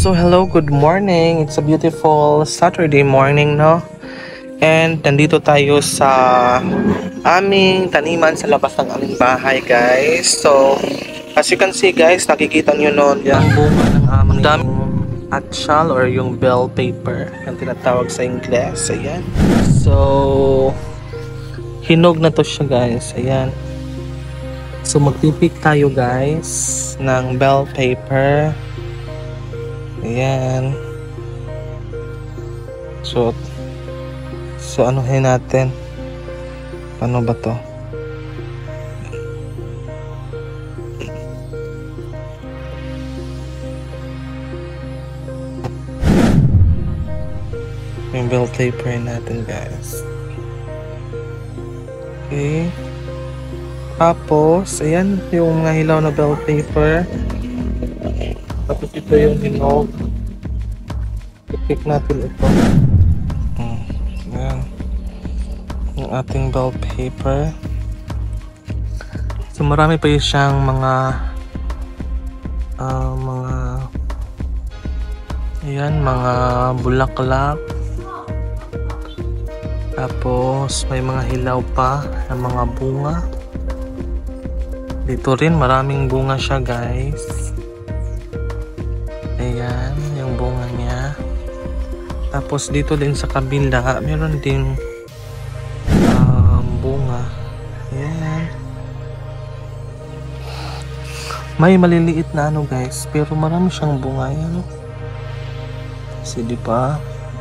So hello, good morning. It's a beautiful Saturday morning, no? And nandito tayo sa aming taniman sa labas ng aming bahay, guys. So, as you can see, guys, nakikita nyo noon yung bunga ng aming atchal or yung bell paper ang tinatawag sa Ingles. Ayan. So, hinog na to siya, guys. Ayan. So, magpipik tayo, guys, ng bell paper. Ayan. So anuhin natin. Paano ba to? Yung bell paper natin, guys. Okay. Tapos, ayan yung mga hilaw na bell paper. Tapos ito yung hinog. I-pick natin ito. Ayan. Yung ating bell paper. So marami pa yung siyang mga ayan, mga bulaklak. Tapos may mga hilaw pa ng mga bunga. Dito rin maraming bunga siya, guys. Ayan, yung bunga niya. Tapos dito din sa kabila, meron din bunga. Ayan. May maliliit na ano, guys, pero marami siyang bunga. Ayan, kasi di ba?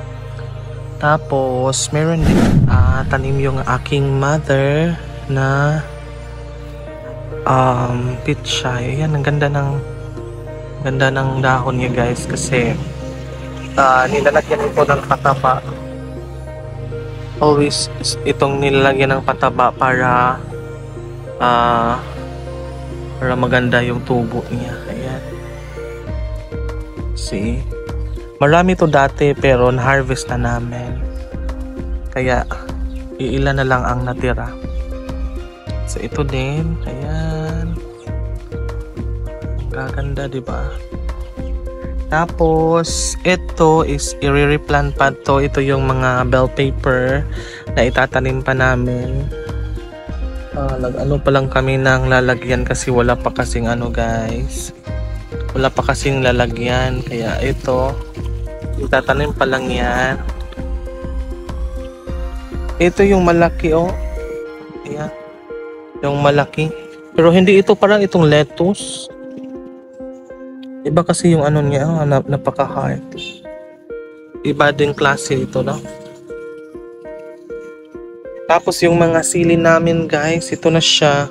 Tapos meron din tanim yung aking mother na pitsay. Ayan, ang ganda ng dahon niya, guys, kasi nilalagyan ito ng pataba. Always itong nilalagyan ng pataba para maganda yung tubo niya. Ayan. See? Marami to dati pero na-harvest na namin. Kaya iilan na lang ang natira. So ito din. Ayan. Gaganda, di ba? Tapos ito is i-replant pa to. Ito yung mga bell paper na itatanim pa namin. Ano pa lang kami ng lalagyan kasi wala pa kasing ano, guys. Wala pa kasing lalagyan, kaya ito itatanim pa lang yan. Ito yung malaki, oh. Ayan. Yung malaki. Pero hindi ito parang itong lettuce. Iba kasi yung ano niya, napaka-hard. Iba din klase ito, no? Tapos yung mga sili namin, guys, ito na siya.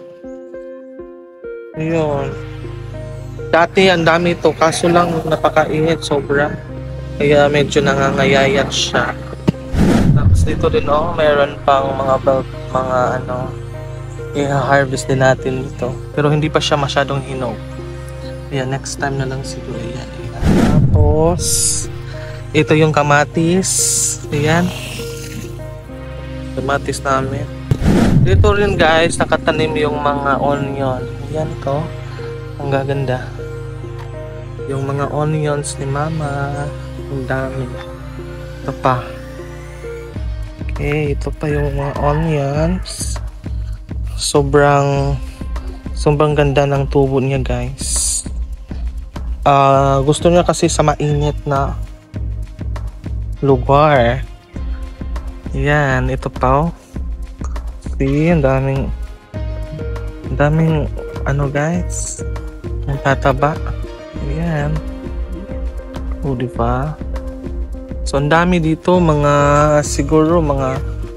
Ayun. Dati ang dami ito, kaso lang napakainit, sobra. Kaya medyo nangangayayat siya. Tapos dito din, oh, mayroon pang mga i-harvest din natin dito. Pero hindi pa siya masyadong hinog. Ayan, next time na lang siguro. Ayan. Tapos ito yung kamatis. Ayan. Kamatis namin. Dito rin, guys, nakatanim yung mga onion. Ayan ito. Ang gaganda. Yung mga onions ni mama. Ang dami. Ito pa. Okay, ito pa yung mga onions. Sobrang ganda ng tubo niya, guys. Gusto niya kasi sa mainit na lugar. Yan, ito pa, oh. See, ang daming ano, guys, ang tataba. Yan. O, diba? So, ang dami dito, siguro mga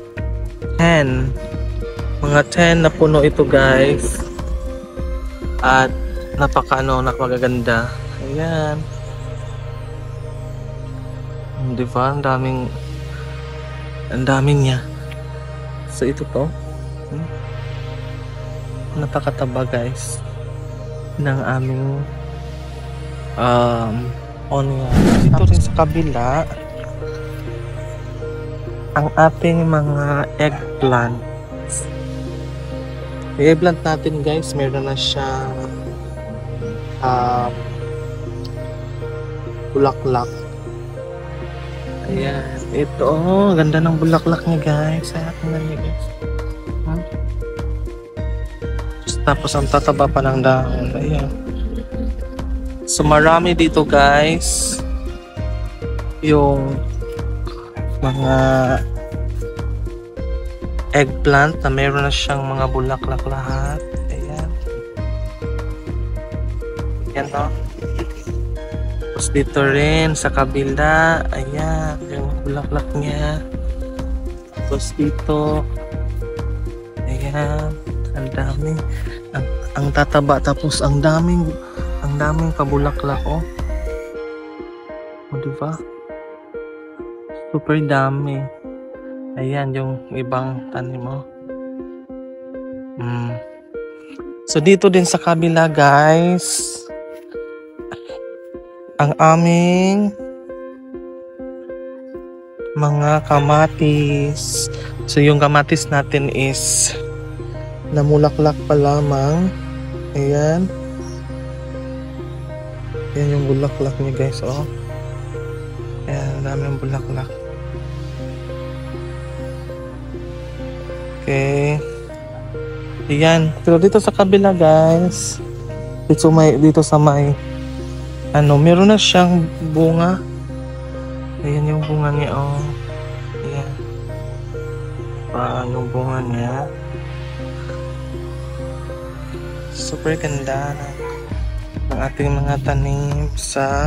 10 na puno ito, guys. At napakaganda. Ayan. Diba? Ang dami niya. So ito to. Napakataba, guys, ng aming onion. Dito rin sa kabila, ang ating mga eggplant. I-eggplant natin, guys, meron na siya bulaklak. Ayan. Ito, ganda ng bulaklak niya guys. Tingnan niyo guys. Tapos ang tataba pa ng dahon. Ayan. So marami dito guys. Yung mga eggplant na meron na siyang mga bulaklak lahat. Ayan. Ayan o. Tapos dito rin sa kabila. Ayan. Yung bulaklak niya. Tapos dito. Ayan. Ang dami. Ang tataba. Tapos ang daming pabulaklak o. O diba? Super dami. Ayan yung ibang tanim mo. So dito din sa kabila guys, ang aming mga kamatis. So yung kamatis natin is namulaklak pa lamang. Ayan. Ayan yung bulaklak niya guys. Oh. Ayan, dami yung bulaklak. Okay. Ayan. Pero dito sa kabila guys, dito sa may meron na siyang bunga. Ayan yung bunga niya oh. Ayan. Yung bunga niya. Super ganda ng ating mga tanim sa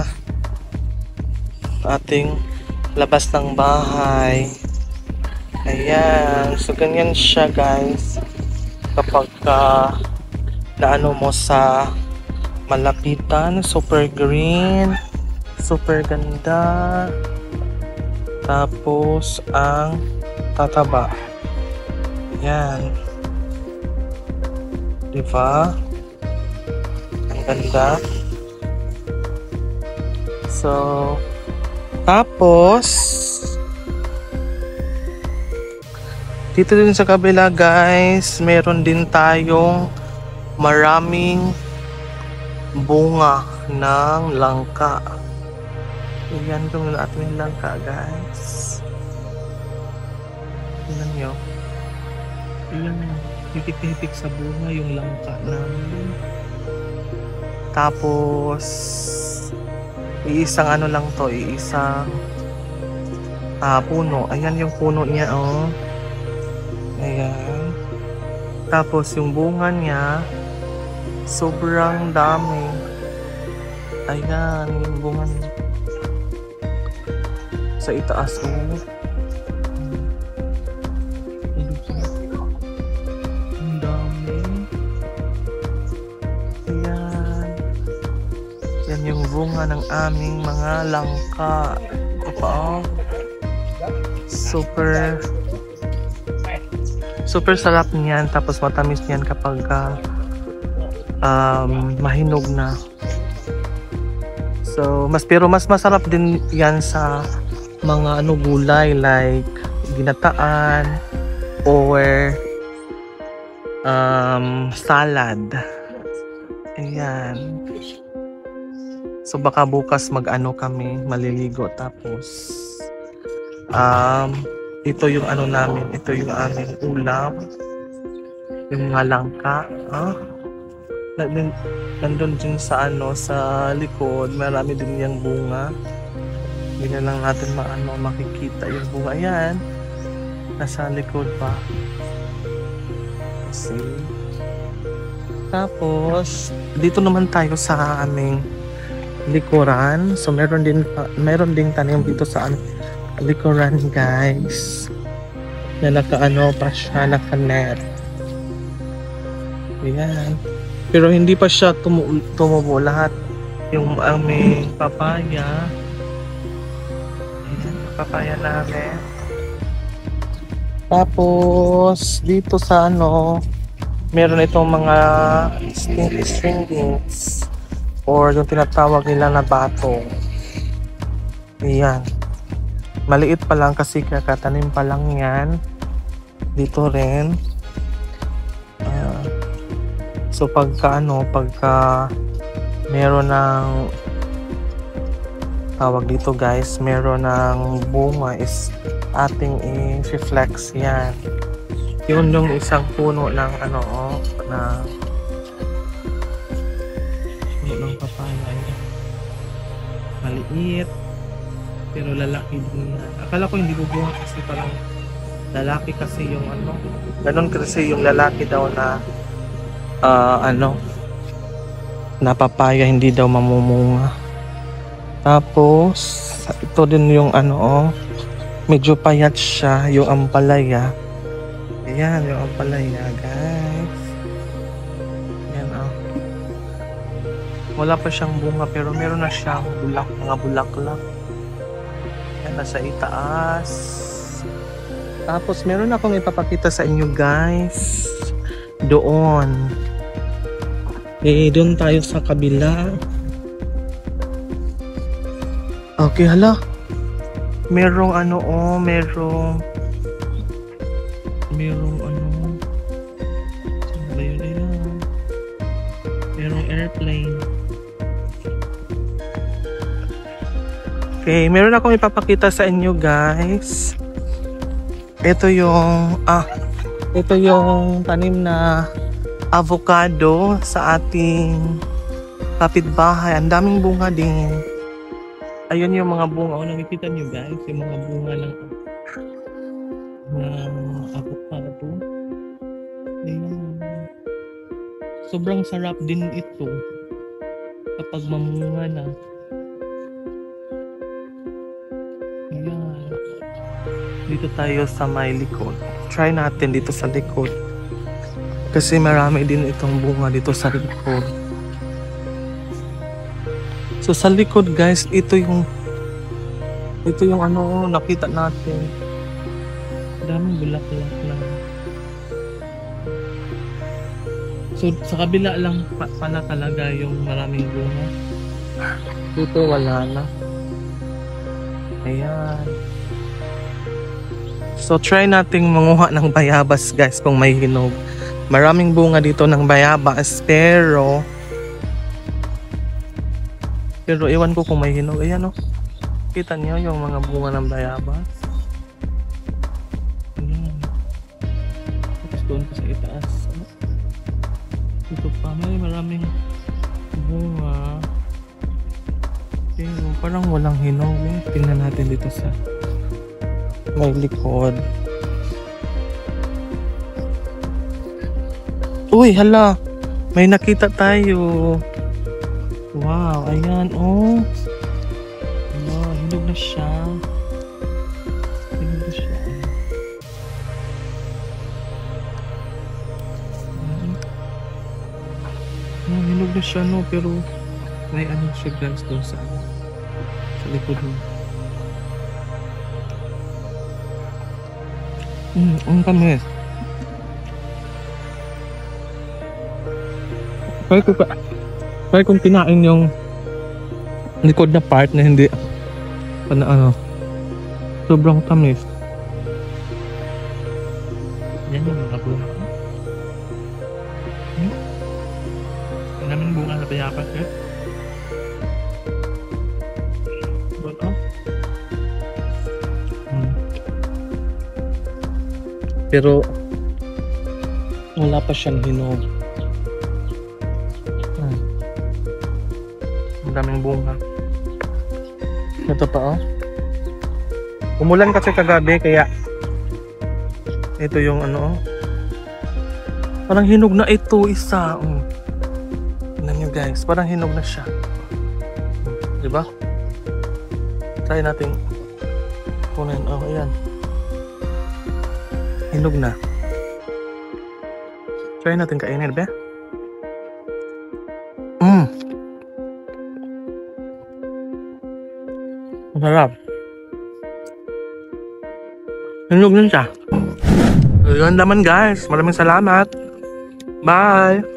ating labas ng bahay. Ayan. So ganyan siya guys kapag naano mo sa malapitan. Super green, super ganda, tapos ang tataba. Ayan, diba? Ang ganda. So tapos dito din sa kabila guys, meron din tayong maraming bunga ng langka. Ayan yung ating langka guys. Tingnan nyo. Ayan, hitik-hitik sa bunga yung langka namin. Tapos iisang lang to, iisang puno. Ayan yung puno niya oh. Ayan. Tapos yung bunga niya sobrang dami. Ayan yung bunga niya. Sa itaas oh. Ang dami. Ayan. Yan yung bunga ng aming mga langka. Ito pa oh. Super sarap niyan, tapos matamis niyan kapag mahinog na. So pero mas masarap din yan sa mga gulay like ginataan or salad. Ayan. So baka bukas kami maliligo, tapos ito yung namin, ito yung aming ulam, yung mga langka. Nandun din sa sa likod, marami din yung bunga. Hindi na lang natin makikita yung bunga. Ayan, nasa likod pa. See? Tapos dito naman tayo sa aming likuran. So meron ding tanim dito sa likuran guys, na pa siya, naka-net. Ayan. Pero hindi pa siya tumubo lahat. Yung aming papaya. Ayan, papaya namin. Tapos dito sa meron itong mga stringings or yung tinatawag nila na batong. Ayan. Maliit pa lang kasi kakatanim pa lang yan. Dito rin. So pagka meron ng tawag dito guys, meron ng bunga is ating i-flex yan. Yun yung isang puno ng ano na puno ng papaya. Maliit pero lalaki din yan. Akala ko hindi bubunga kasi parang lalaki kasi yung ano. Ganon kasi yung lalaki daw na na papaya hindi daw mamumunga. Tapos ito din yung medyo payat siya, yung ampalaya. Ayan yung ampalaya guys. Ayan wala pa siyang bunga pero meron na siyang mga bulaklak. Ayan nasa itaas. Tapos meron akong ipapakita sa inyo guys. Doon. Doon tayo sa kabila. Okay, hala. Merong merong saan ba yun? Ayan. Merong airplane. Okay, meron akong ipapakita sa inyo guys. Ito yung tanim na avocado sa ating kapitbahay. Ang daming bunga din. Ayun yung mga bunga. Nakikita nyo guys, yung mga bunga ng avocado. Ayun. Sobrang sarap din ito kapag mamunga na. Ayan. Dito tayo sa may likod. Try natin dito sa likod. Kasi marami din itong bunga dito sa likod. So sa likod guys, ito yung nakita natin. Daming bulaklak na. So sa kabila lang pala talaga yung maraming bunga. Dito wala na. Ayan. So try nating manguha ng bayabas guys kung may hinog. Maraming bunga dito ng bayabas pero iwan ko kung may hinog. Ayan kita niyo yung mga bunga ng bayabas. Ayan. Tapos doon pa sa itaas. Dito pa maraming bunga. Pero parang walang hinog Tingnan natin dito sa may likod. Uy, hala. May nakita tayo. Wow, ayan, hinog na siya. Hinog na siya. Hinog na siya, pero may siya guys doon sa likod mo. Ang tamis. Kaya kung kinain yung likod na part na hindi sobrang tamis. Yan yung mga bunga. Yan naman bunga na bayabas Pero wala pa siyang hinog. Ang daming bunga. Ito pa umulan kasi kagabi kaya ito yung parang hinog na ito isa. Tingnan nyo guys, parang hinog na siya. Diba? Try natin kunin. Ayan. Hinog na. Try natin kainin, be. Masarap. Hinog na siya. Yun naman guys. Maraming salamat. Bye.